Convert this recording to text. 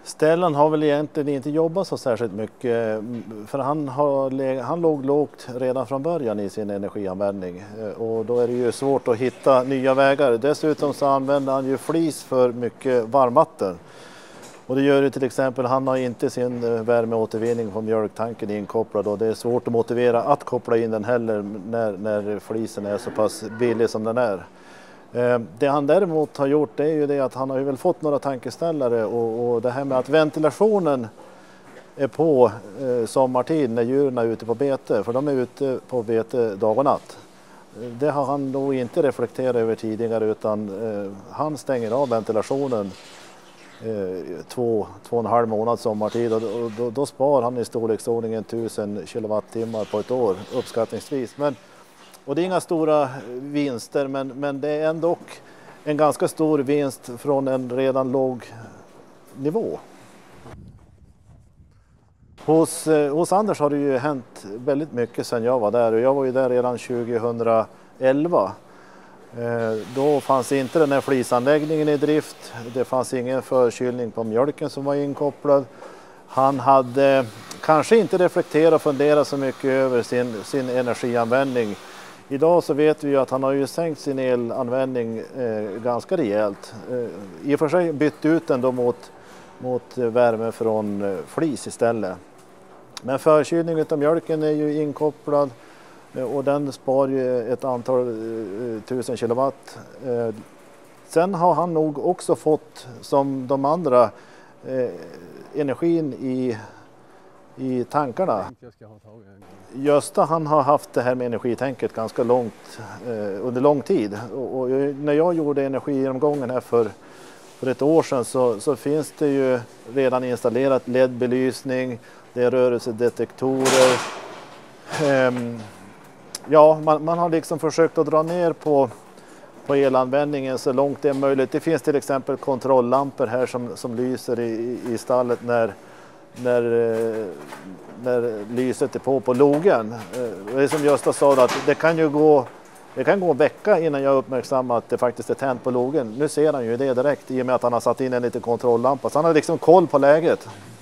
Stellan har väl egentligen inte jobbat så särskilt mycket, för han låg lågt redan från början i sin energianvändning, och då är det ju svårt att hitta nya vägar. Dessutom så använder han ju flis för mycket varmvatten, och det gör ju till exempel, han har inte sin värmeåtervinning på mjölktanken inkopplad, och det är svårt att motivera att koppla in den heller när flisen är så pass billig som den är. Det han däremot har gjort, det är ju det att han har ju väl fått några tankeställare, och det här med att ventilationen är på sommartid när djuren är ute på bete, för de är ute på bete dag och natt. Det har han nog inte reflekterat över tidigare, utan han stänger av ventilationen 2,5 månad sommartid, och då spar han i storleksordningen 1000 kilowattimmar på ett år uppskattningsvis. Och det är inga stora vinster, men det är ändå en ganska stor vinst från en redan låg nivå. Hos Anders har det ju hänt väldigt mycket sedan jag var där, och jag var ju där redan 2011. Då fanns inte den här flisanläggningen i drift, det fanns ingen förkylning på mjölken som var inkopplad. Han hade kanske inte reflekterat och funderat så mycket över sin energianvändning. Idag så vet vi ju att han har ju sänkt sin elanvändning ganska rejält. I och för sig bytt ut den då mot värme från flis istället. Men förkylning av mjölken är ju inkopplad, och den spar ju ett antal 1000 kilowatt. Sen har han nog också fått, som de andra, energin i tankarna. Gösta, han har haft det här med energitänket ganska långt under lång tid, och när jag gjorde energigenomgången här för ett år sedan så finns det ju redan installerat LED-belysning, det är rörelsedetektorer. Ja, man har liksom försökt att dra ner på elanvändningen så långt det är möjligt. Det finns till exempel kontrolllampor här som lyser i stallet när lyset är på logen. Det är som Gösta sa, att det kan gå en vecka innan jag uppmärksammar att det faktiskt är tänt på logen. Nu ser han ju det direkt i och med att han har satt in en liten kontrolllampa, så han har liksom koll på läget.